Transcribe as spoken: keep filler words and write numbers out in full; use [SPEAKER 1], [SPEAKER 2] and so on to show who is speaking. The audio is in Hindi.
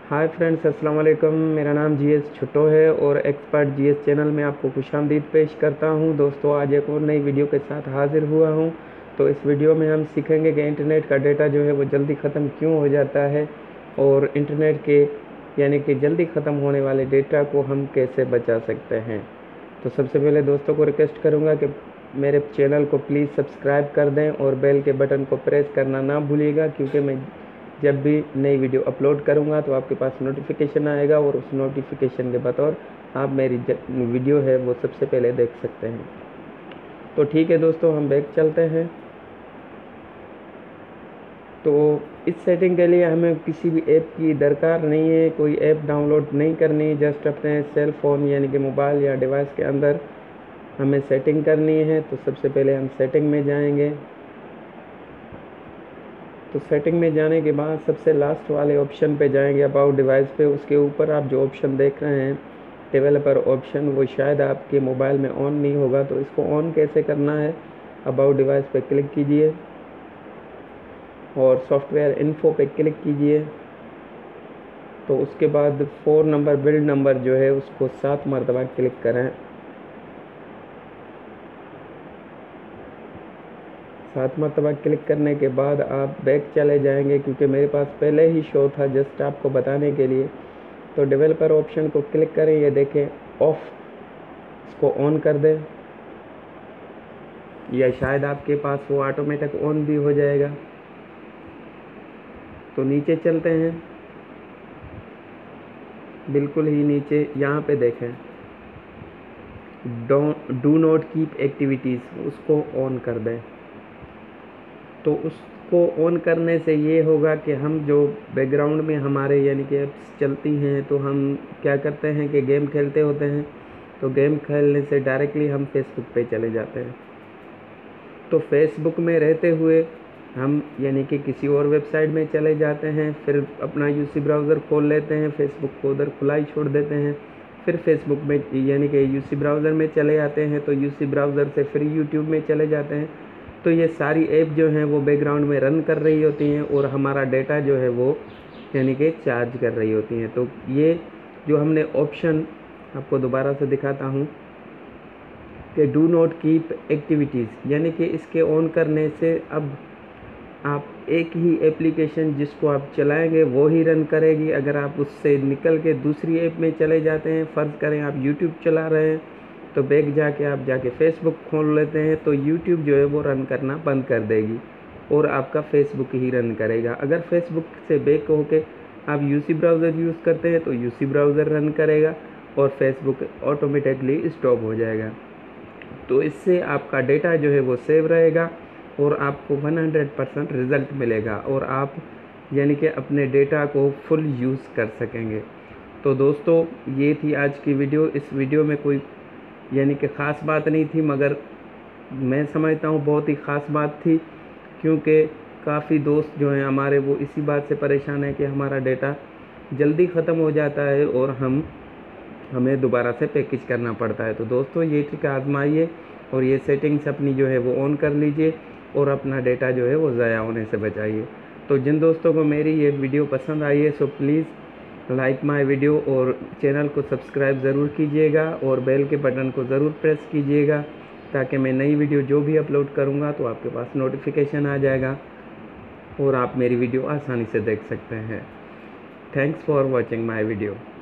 [SPEAKER 1] हाय फ्रेंड्स, अस्सलाम वालेकुम। मेरा नाम जीएस छुट्टो है और एक्सपर्ट जीएस चैनल में आपको खुशामदीद पेश करता हूं। दोस्तों, आज एक और नई वीडियो के साथ हाजिर हुआ हूं। तो इस वीडियो में हम सीखेंगे कि इंटरनेट का डेटा जो है वो जल्दी ख़त्म क्यों हो जाता है और इंटरनेट के यानी कि जल्दी ख़त्म होने वाले डेटा को हम कैसे बचा सकते हैं। तो सबसे पहले दोस्तों को रिक्वेस्ट करूँगा कि मेरे चैनल को प्लीज़ सब्सक्राइब कर दें और बेल के बटन को प्रेस करना ना भूलिएगा, क्योंकि मैं जब भी नई वीडियो अपलोड करूंगा तो आपके पास नोटिफिकेशन आएगा और उस नोटिफिकेशन के बतौर आप मेरी वीडियो है वो सबसे पहले देख सकते हैं। तो ठीक है दोस्तों, हम बैक चलते हैं। तो इस सेटिंग के लिए हमें किसी भी ऐप की दरकार नहीं है, कोई ऐप डाउनलोड नहीं करनी। जस्ट अपने सेल फ़ोन यानी कि मोबाइल या डिवाइस के अंदर हमें सेटिंग करनी है। तो सबसे पहले हम सेटिंग में जाएंगे। तो सेटिंग में जाने के बाद सबसे लास्ट वाले ऑप्शन पे जाएंगे, अबाउट डिवाइस पे। उसके ऊपर आप जो ऑप्शन देख रहे हैं डेवलपर ऑप्शन, वो शायद आपके मोबाइल में ऑन नहीं होगा। तो इसको ऑन कैसे करना है, अबाउट डिवाइस पे क्लिक कीजिए और सॉफ्टवेयर इन्फो पे क्लिक कीजिए। तो उसके बाद फोर नंबर बिल्ड नंबर जो है उसको सात मरतबा क्लिक करें। सात मरतबा क्लिक करने के बाद आप बैक चले जाएंगे, क्योंकि मेरे पास पहले ही शो था जस्ट आपको बताने के लिए। तो डेवलपर ऑप्शन को क्लिक करें, ये देखें ऑफ, इसको ऑन कर दें या शायद आपके पास वो ऑटोमेटिक ऑन भी हो जाएगा। तो नीचे चलते हैं, बिल्कुल ही नीचे यहाँ पे देखें डू नॉट कीप एक्टिविटीज़, उसको ऑन कर दें। तो उसको ऑन करने से ये होगा कि हम जो बैकग्राउंड में हमारे यानी कि ऐप्स चलती हैं, तो हम क्या करते हैं कि गेम खेलते होते हैं। तो गेम खेलने से डायरेक्टली हम फेसबुक पे चले जाते हैं। तो फेसबुक में रहते हुए हम यानी कि किसी और वेबसाइट में चले जाते हैं, फिर अपना यूसी ब्राउज़र खोल लेते हैं, फेसबुक को उधर खुला ही छोड़ देते हैं। फिर फेसबुक में यानी कि यूसी ब्राउज़र में चले जाते हैं, तो यूसी ब्राउज़र से फिर यूट्यूब में चले जाते हैं। तो ये सारी ऐप जो हैं वो बैकग्राउंड में रन कर रही होती हैं और हमारा डेटा जो है वो यानी कि चार्ज कर रही होती हैं। तो ये जो हमने ऑप्शन आपको दोबारा से दिखाता हूँ कि डू नॉट कीप एक्टिविटीज़, यानी कि इसके ऑन करने से अब आप एक ही एप्लीकेशन जिसको आप चलाएंगे वो ही रन करेगी। अगर आप उससे निकल के दूसरी ऐप में चले जाते हैं, फ़र्ज़ करें आप यूट्यूब चला रहे हैं, तो बैक जाके आप जाके फेसबुक खोल लेते हैं, तो यूट्यूब जो है वो रन करना बंद कर देगी और आपका फेसबुक ही रन करेगा। अगर फेसबुक से बैक होके आप यूसी ब्राउज़र यूज़ करते हैं तो यूसी ब्राउज़र रन करेगा और फेसबुक ऑटोमेटिकली स्टॉप हो जाएगा। तो इससे आपका डेटा जो है वो सेव रहेगा और आपको सौ परसेंट रिज़ल्ट मिलेगा और आप यानी कि अपने डेटा को फुल यूज़ कर सकेंगे। तो दोस्तों, ये थी आज की वीडियो। इस वीडियो में कोई यानी कि ख़ास बात नहीं थी, मगर मैं समझता हूँ बहुत ही ख़ास बात थी, क्योंकि काफ़ी दोस्त जो हैं हमारे वो इसी बात से परेशान है कि हमारा डेटा जल्दी ख़त्म हो जाता है और हम हमें दोबारा से पैकेज करना पड़ता है। तो दोस्तों, ये ट्रिक आजमाइए और ये सेटिंग्स अपनी जो है वो ऑन कर लीजिए और अपना डेटा जो है वो ज़ाया होने से बचाइए। तो जिन दोस्तों को मेरी ये वीडियो पसंद आई है, so please like my video और चैनल को सब्सक्राइब ज़रूर कीजिएगा और बेल के बटन को ज़रूर प्रेस कीजिएगा, ताकि मैं नई वीडियो जो भी अपलोड करूँगा तो आपके पास नोटिफिकेशन आ जाएगा और आप मेरी वीडियो आसानी से देख सकते हैं। Thanks for watching my video.